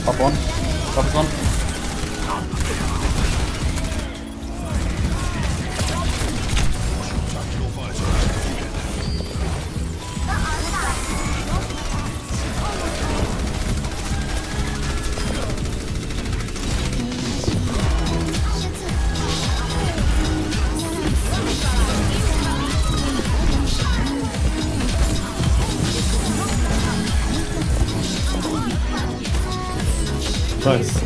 Top one. Top is one. Nice.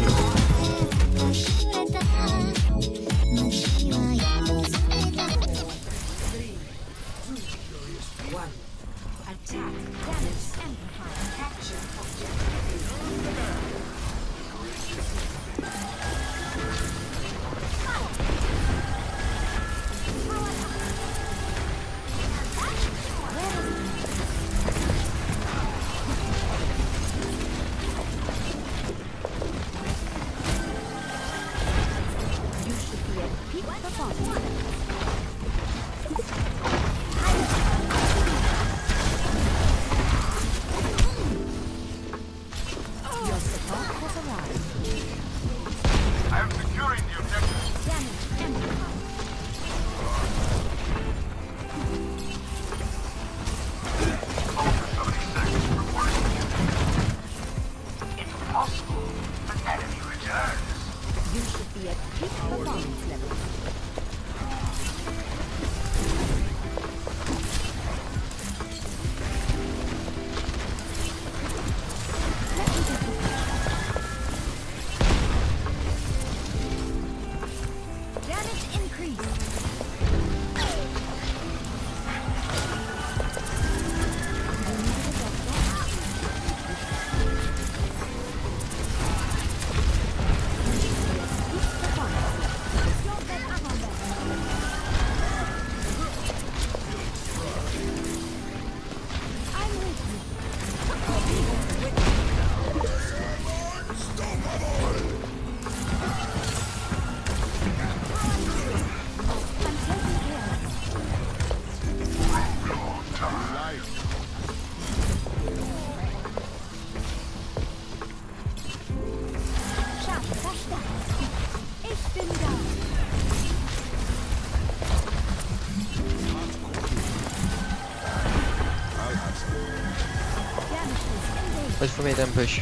Push for me, then push.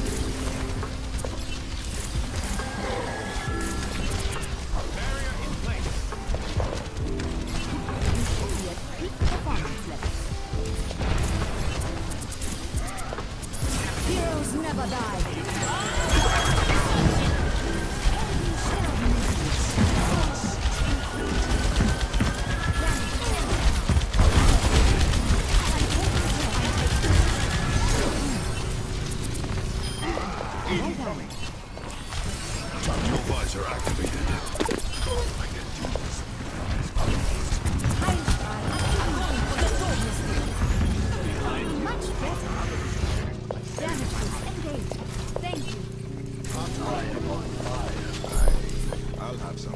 Heroes never die. Tactical visor activated. I can do this. Much better. Damages engaged. Thank you. I am on fire. I'll have some.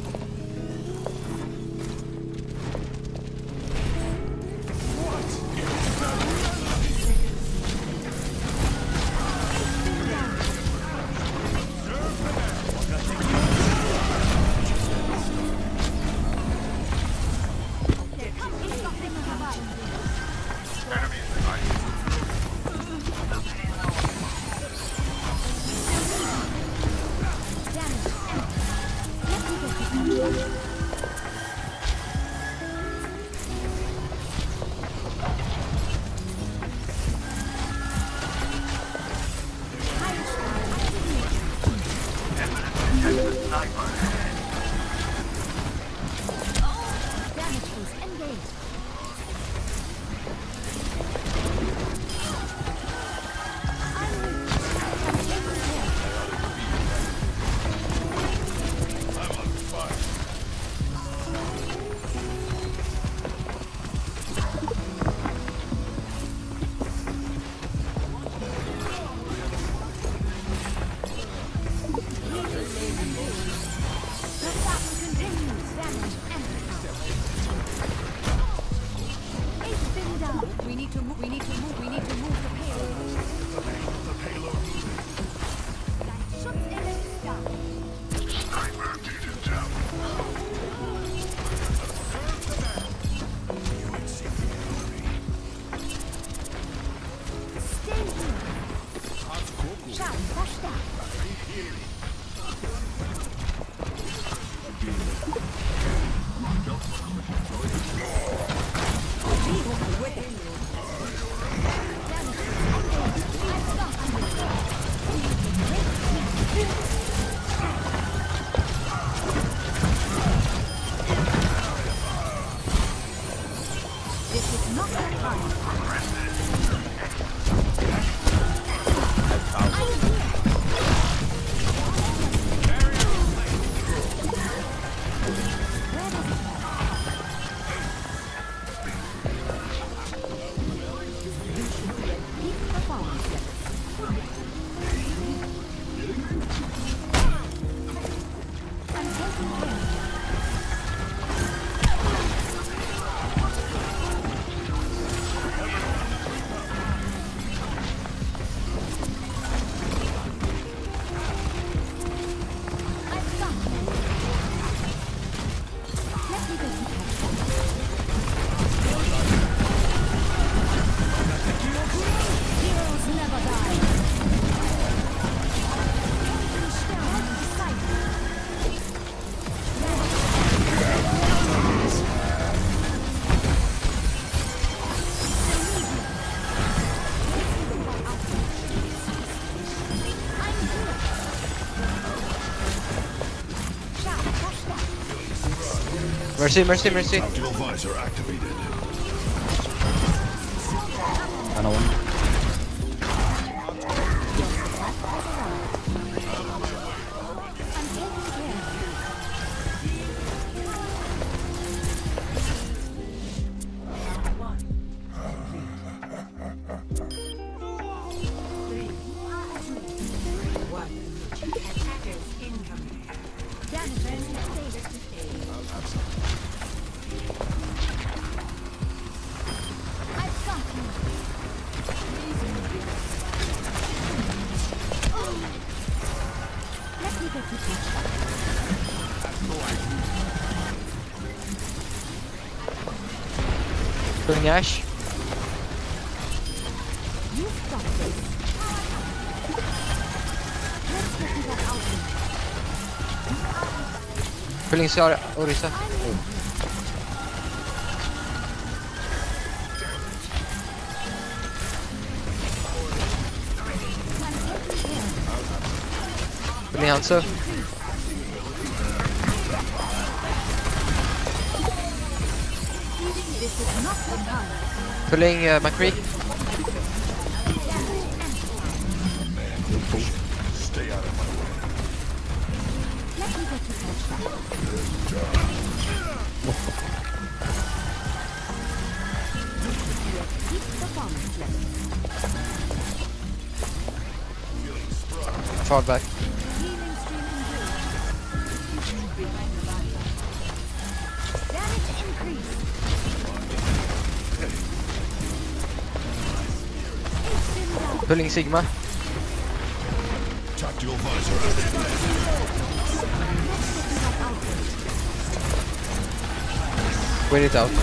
Schaden verstärkt. This is not the time. Mercy, mercy, mercy. Tactical visor activated. Ana one. Pulling Ash. Pulling Sara Orisa. Pulling Hanzo. Pulling McCree. Stay out of my way. Fall back. Pulling Sigma. Tactical visor activated. Wait it out.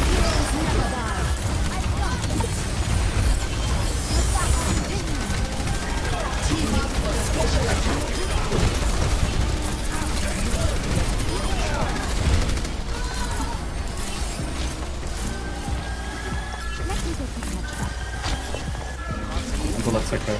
Until let's take her.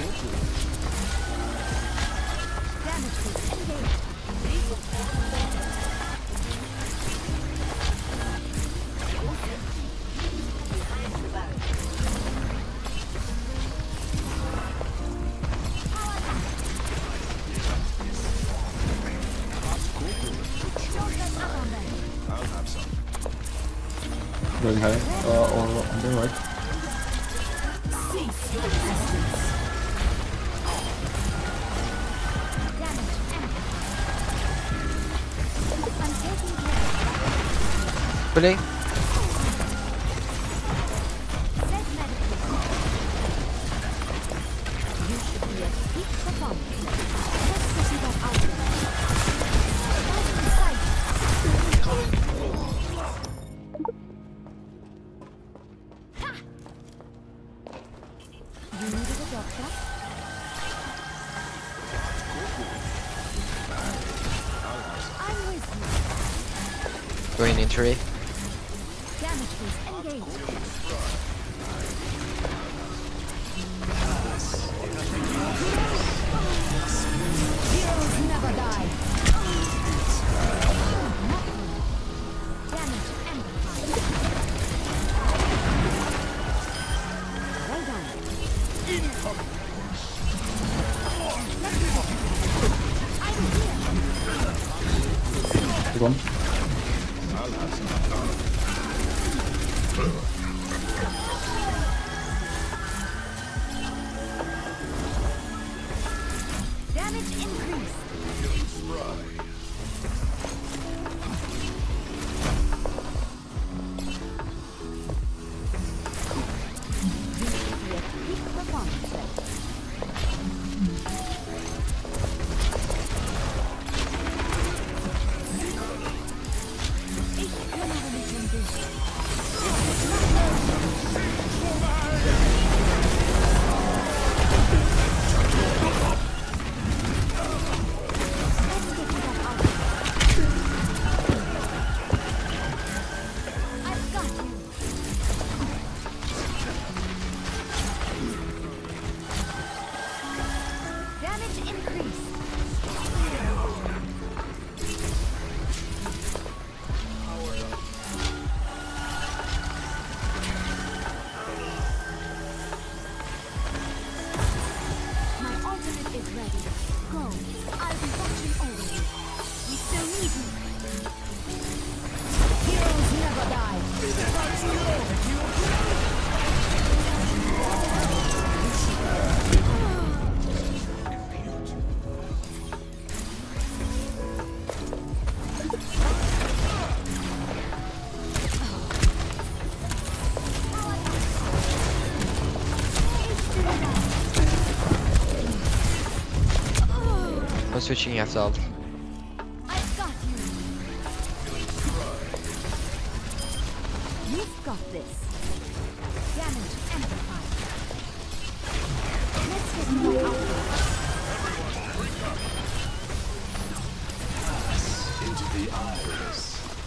I'll have some. Going high. Or on the right. Pulling. Going in 3. Damage boost engaged. Heroes never die. Damage amplified. Well done. I'm here. Good one. Damage increased. This will be a peak performance level. Ich kümmere mich um dich. I've got you. Damage increased. My ultimate is ready. Go. I'll be watching over you. We still need you. Heroes never die. I'm switching after ult. I've got you. You've got this. Damage amplified. Let's get more output. Into the iris.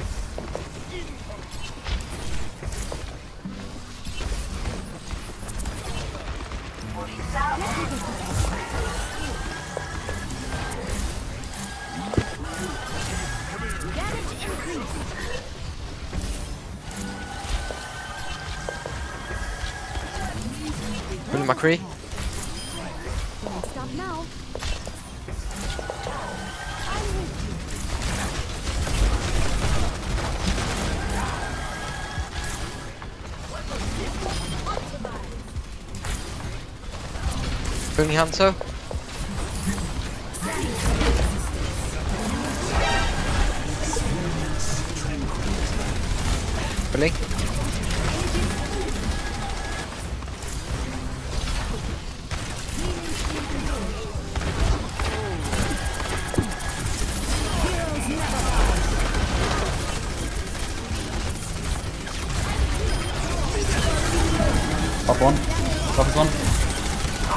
Damage increased. Will McCree. Don't stop now. I'm with you. Bring Hanzo. Blink. Top one. Top is one.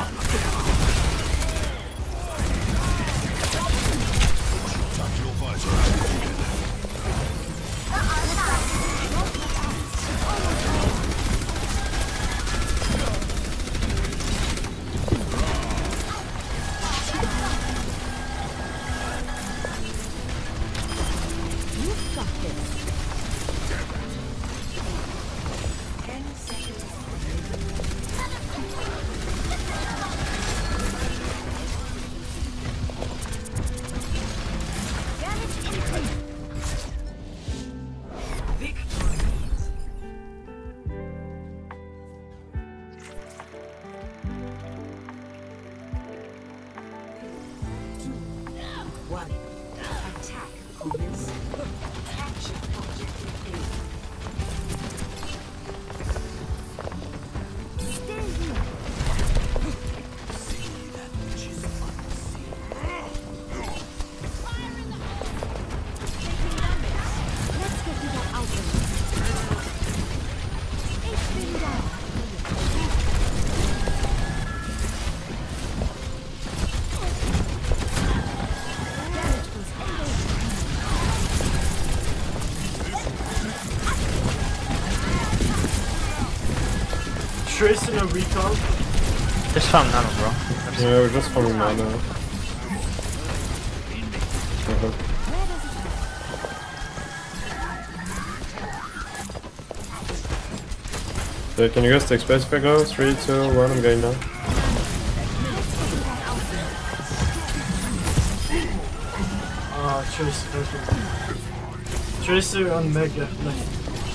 You've got this. Damage increased. One. Attack commence. Action objective Stay here. See that which is unseen. Let's get to that outlet. Ich bin da. Damage boost engaged. Tracer no recall. Just found nano, bro. Yeah, we're just farming mana. Okay. So can you guys take space if I go? 3, 2, 1, I'm going now. Ah, Tracer, perfect. Tracer on Mega. Like,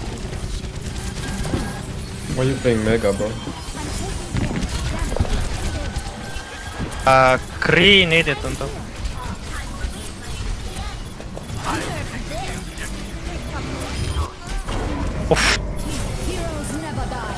Why are you playing Mega, bro? Kree needed on top. Oof. Heroes never die.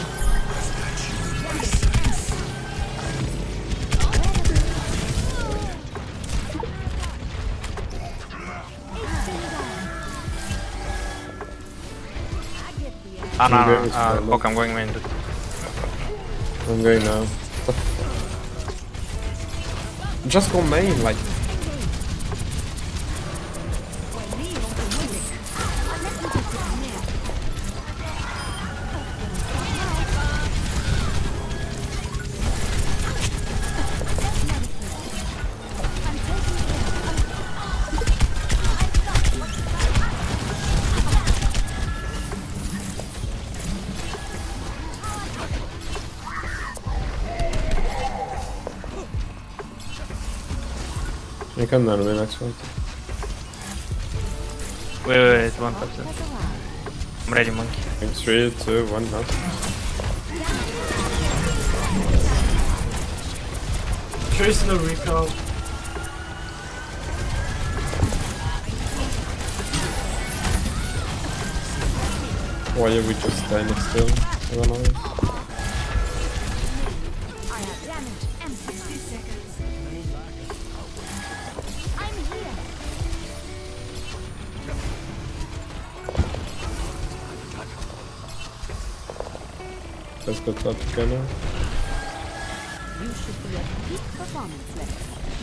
Ah, no, I'm no, going fuck, I'm going main. I'm going now. Just go main, like. You can nano me next one. Wait, 1%. I'm ready, monkey. 3, 2, 1 now. Tracer no recall. Why are we just standing still? I don't know. I have damage and 60 seconds. I'm here. Let's go top together. You should be at peak performance level.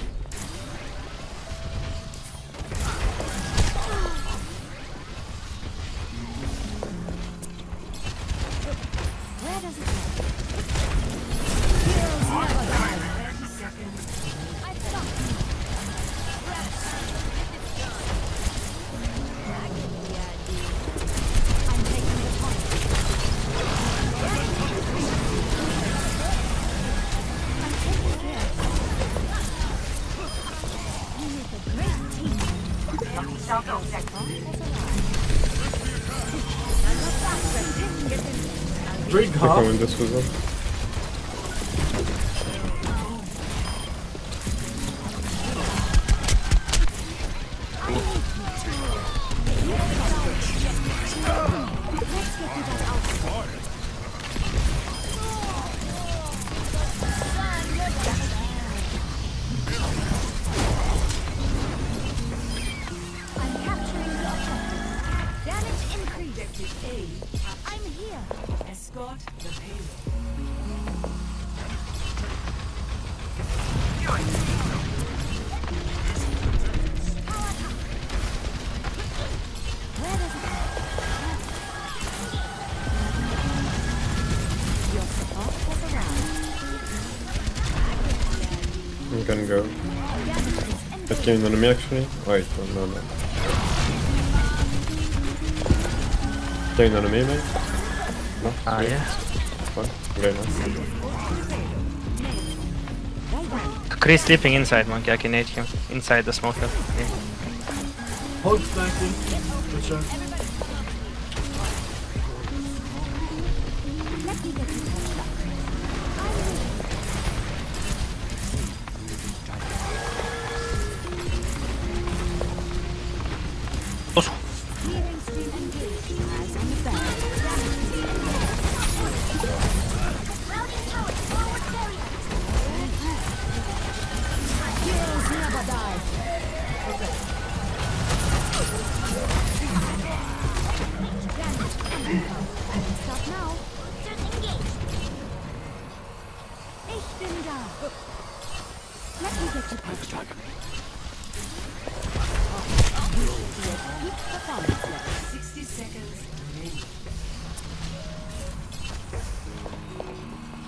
Where does it go? Heroes never die. 30 seconds. I stopped you. I'm taking the point. You make a great team. Bring They're half. coming this was up. I'm capturing the objective. Damage increased. Objective A. I'm here. Escort the payload. Where does it go? Your support has arrived. You can go. Damage is increased. That came on me actually. Wait, no, no. Came on me, mate? No? Ah, yeah. Fine. Very nice. Kree sleeping inside, monkey. I can nade him inside the smoke. Yeah. Hold flanking. Good shot. Let me get you touched up. Also, Clearing stream engaged. Eyes on the bell. Heroes never die. Stop now. Just engage. Ich bin da. Let me get you patched up. You should be at peak performance level. 60 seconds remaining.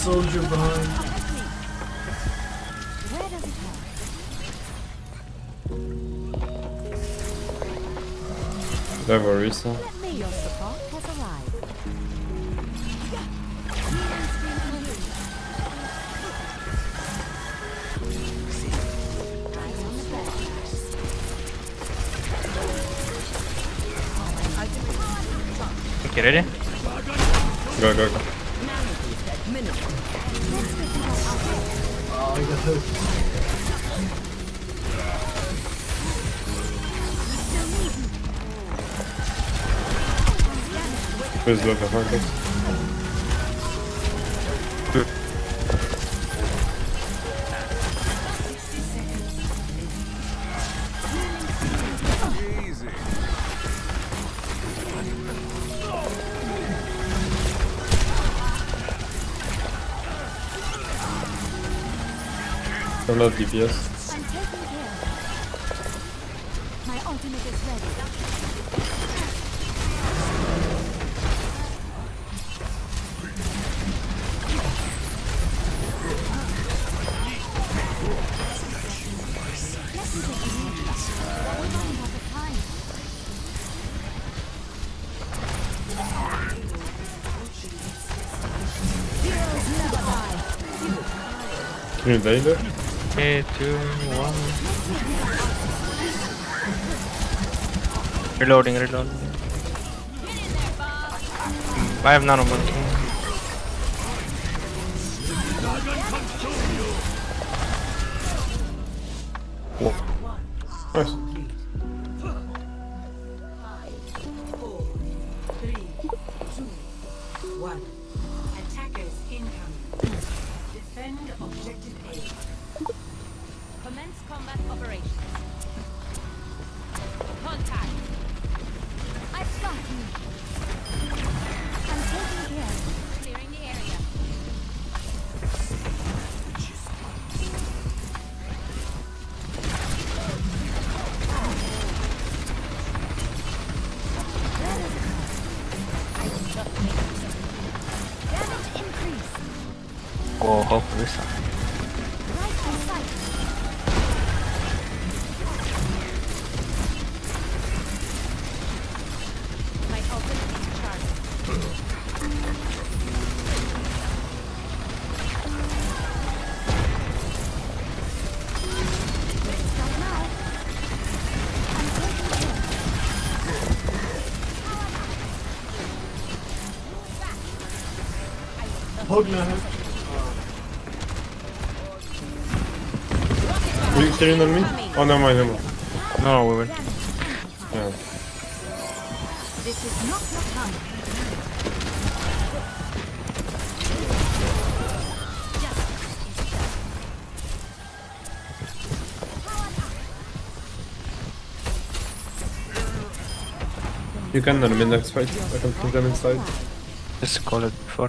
soldier behind. Where does it hurt? There were Risa. Let me. Your support has arrived. Healing stream complete. Eyes on the ball. Okay, ready? Go, go, go. Oh, I got hooked. Please look at Marcus. Easy. I'm not DPS. I'm taking care. My ultimate is ready. You danger? 3, 2, 1. Reloading, reloading. I have nano monkey. Nice. 4, 3, 2, 1. Attackers incoming. Defend objective A. Commence combat operations. Contact. I've got you. I'm taking care. Clearing the area. Damage increase. Oh, hope this. Right in sight. My ultimate is charged. Stop now. I'm taking care. Hug now. Are you killing on me? Oh, no, my name. No, we will. Yeah. This is not your time. You can let them in next fight. I can put them inside. Just call it before.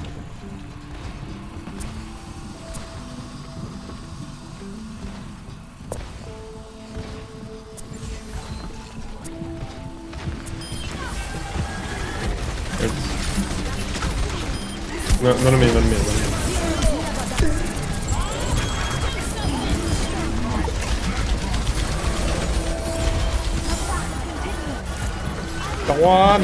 No, not me, not me, not me. Come on!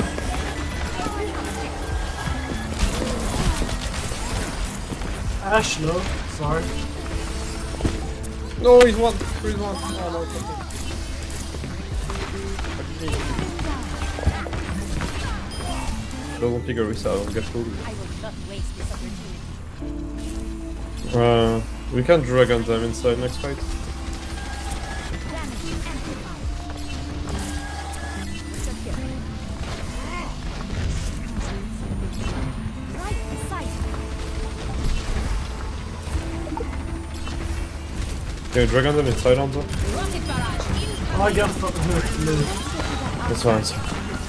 Ash, no. Sorry. No, he's one. He's one. Oh, no, it's okay. Don't pick a reset, I'll get fooled. I will not waste this opportunity. We can dragon them inside next fight. Damage amplified. Secure. Right beside you. Can you dragon them inside, Hanzo? Rocket barrage incoming. I got fucking hooked. Move. That's fine. So.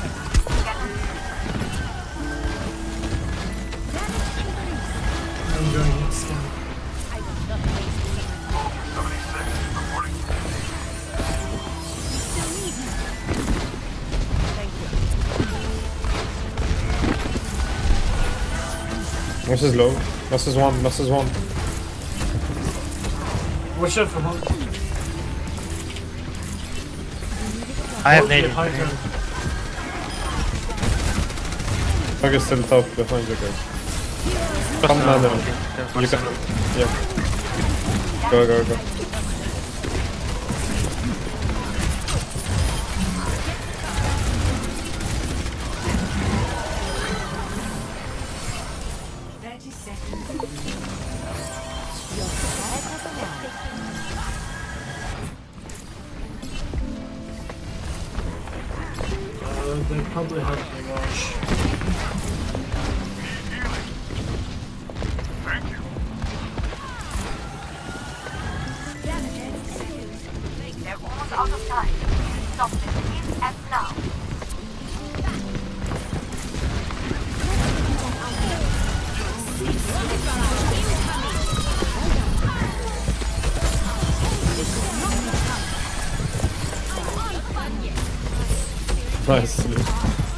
I'm going to scan. I will not waste this opportunity. Still need me. Thank you. This is low. This is one. This is one. Watch out for him. I have Okay, nade. high ground. Hug is still top behind you guys. Come down there. You can. Yeah. Go, go, go. They probably have the rush. They're almost out of time. Stop them here and now. Nice.